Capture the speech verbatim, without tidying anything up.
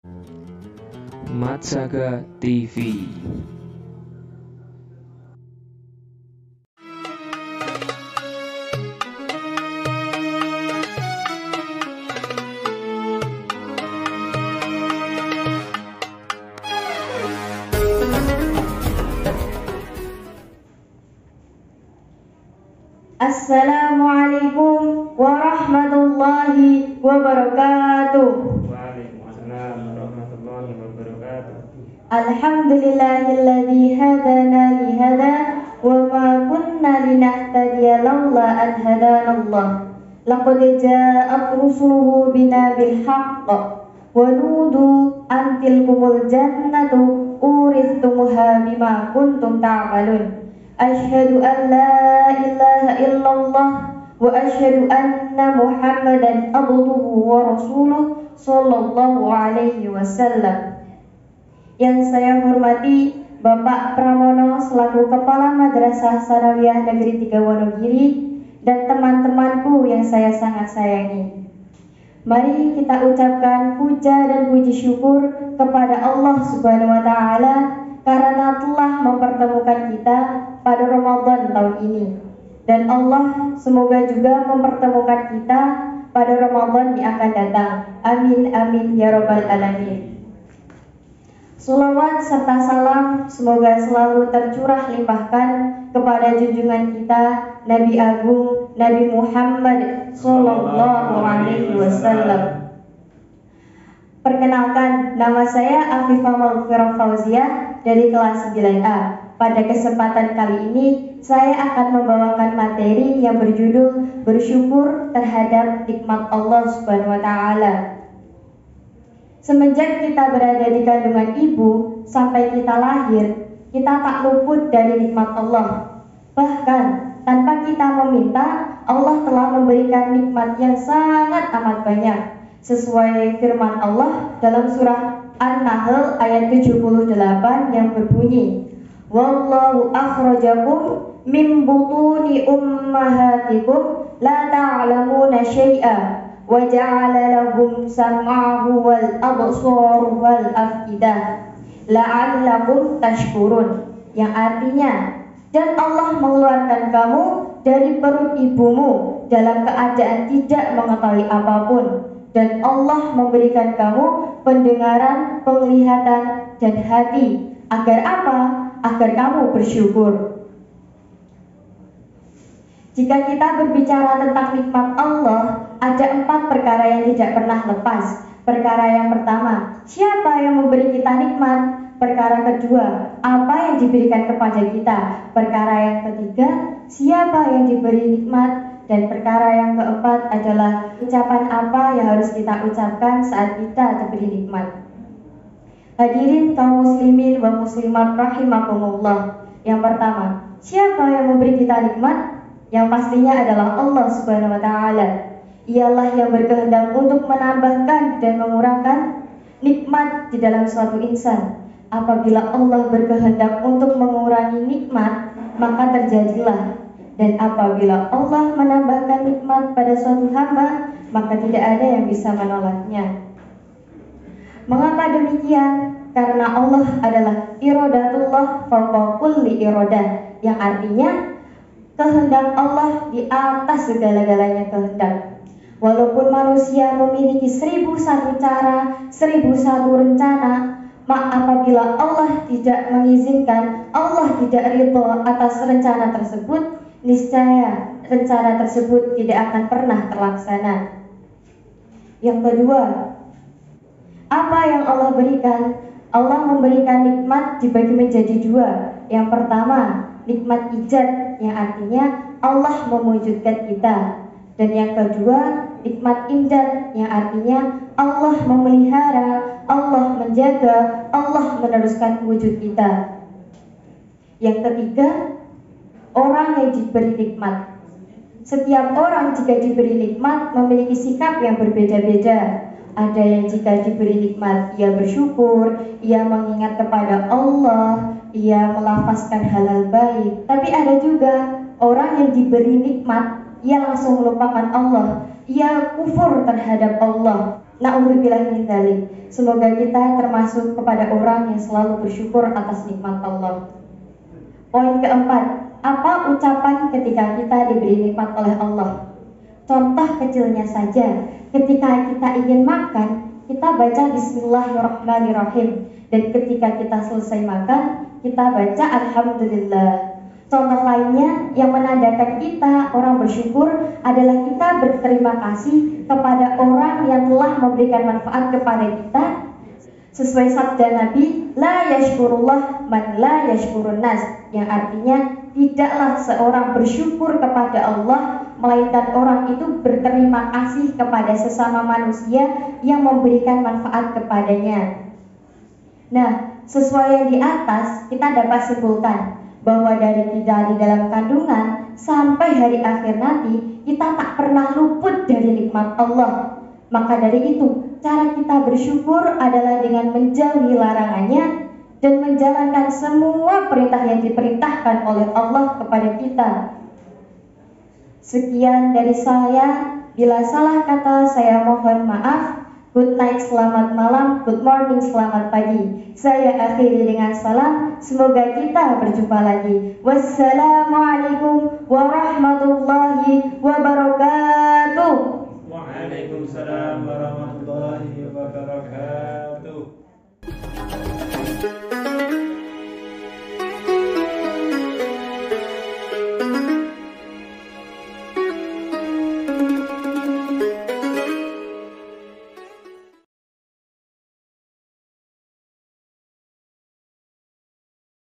Matsaga T V. Assalamualaikum warahmatullahi wabarakatuh. Waalaikumsalam warahmatullahi wabarakatuh. Alhamdulillahilladzi hadana li hada wa ma kunna linahtadiya laula an hadanallah. Laqad ja'at rusuluhu bina bil haqq wa nudu an tilkumul jannatu uristumuha bima kuntum ta'malun. Asyhadu an la ilaha illallah wa asyhadu anna Muhammadan abduhu wa rasuluh sallallahu alaihi wasallam. Yang saya hormati Bapak Pramono selaku Kepala Madrasah Sanawiyah Negeri tiga Wonogiri dan teman-temanku yang saya sangat sayangi. Mari kita ucapkan puja dan puji syukur kepada Allah Subhanahu wa taala karena telah mempertemukan kita pada Ramadan tahun ini. Dan Allah semoga juga mempertemukan kita pada Ramadan yang akan datang. Amin amin ya rabbal alamin. Salawat serta salam semoga selalu tercurah limpahkan kepada junjungan kita Nabi Agung Nabi Muhammad sallallahu alaihi wasallam. Perkenalkan, nama saya Afifah Maghfirah Fauziah dari kelas sembilan A. Pada kesempatan kali ini, saya akan membawakan materi yang berjudul bersyukur terhadap nikmat Allah Subhanahu wa taala. Semenjak kita berada di kandungan ibu sampai kita lahir, kita tak luput dari nikmat Allah. Bahkan tanpa kita meminta, Allah telah memberikan nikmat yang sangat amat banyak. Sesuai firman Allah dalam surah An-Nahl ayat tujuh puluh delapan yang berbunyi, Wallahu akhrajakum min butuni ummahatikum la ta'lamuna syai'a wa ja'ala lahum sam'ahu wal absar wal afidah la'allakum tashkurun, yang artinya, dan Allah mengeluarkan kamu dari perut ibumu dalam keadaan tidak mengetahui apapun, dan Allah memberikan kamu pendengaran, penglihatan, dan hati. Agar apa? Agar kamu bersyukur. Jika kita berbicara tentang nikmat Allah, ada empat perkara yang tidak pernah lepas. Perkara yang pertama, siapa yang memberi kita nikmat? Perkara kedua, apa yang diberikan kepada kita? Perkara yang ketiga, siapa yang diberi nikmat? Dan perkara yang keempat adalah ucapan apa yang harus kita ucapkan saat kita diberi nikmat. Hadirin kaum muslimin wa muslimat rahimakumullah. Yang pertama, siapa yang memberi kita nikmat? Yang pastinya adalah Allah Subhanahu wa taala. Ialah yang berkehendak untuk menambahkan dan mengurangkan nikmat di dalam suatu insan. Apabila Allah berkehendak untuk mengurangi nikmat, maka terjadilah. Dan apabila Allah menambahkan nikmat pada suatu hamba, maka tidak ada yang bisa menolaknya. Mengapa demikian? Karena Allah adalah iradatullah fawqa kulli iradah, yang artinya kehendak Allah di atas segala-galanya kehendak. Walaupun manusia memiliki seribu satu cara, seribu satu rencana, maka apabila Allah tidak mengizinkan, Allah tidak ridho atas rencana tersebut, niscaya rencana tersebut tidak akan pernah terlaksana. Yang kedua, apa yang Allah berikan? Allah memberikan nikmat dibagi menjadi dua. Yang pertama, nikmat ijad, yang artinya Allah mewujudkan kita. Dan yang kedua, nikmat imdad, yang artinya Allah memelihara, Allah menjaga, Allah meneruskan wujud kita. Yang ketiga, orang yang diberi nikmat. Setiap orang jika diberi nikmat memiliki sikap yang berbeda-beda. Ada yang jika diberi nikmat ia bersyukur, ia mengingat kepada Allah, ia melafazkan halal baik. Tapi ada juga orang yang diberi nikmat ia langsung melupakan Allah, ia kufur terhadap Allah. Na'udzubillah min dzalik. Semoga kita termasuk kepada orang yang selalu bersyukur atas nikmat Allah. Poin keempat, apa ucapan ketika kita diberi nikmat oleh Allah? Contoh kecilnya saja, ketika kita ingin makan, kita baca Bismillahirrahmanirrahim, dan ketika kita selesai makan, kita baca Alhamdulillah. Contoh lainnya yang menandakan kita orang bersyukur adalah kita berterima kasih kepada orang yang telah memberikan manfaat kepada kita. Sesuai sabda Nabi, la yashkurullah man la yashkurun nas, yang artinya tidaklah seorang bersyukur kepada Allah melainkan orang itu berterima kasih kepada sesama manusia yang memberikan manfaat kepadanya. Nah, sesuai yang di atas, kita dapat simpulkan bahwa dari kita di dalam kandungan sampai hari akhir nanti, kita tak pernah luput dari nikmat Allah. Maka dari itu, cara kita bersyukur adalah dengan menjauhi larangannya dan menjalankan semua perintah yang diperintahkan oleh Allah kepada kita. Sekian dari saya. Bila salah kata, saya mohon maaf. Good night, selamat malam. Good morning, selamat pagi. Saya akhiri dengan salam. Semoga kita berjumpa lagi. Wassalamualaikum warahmatullahi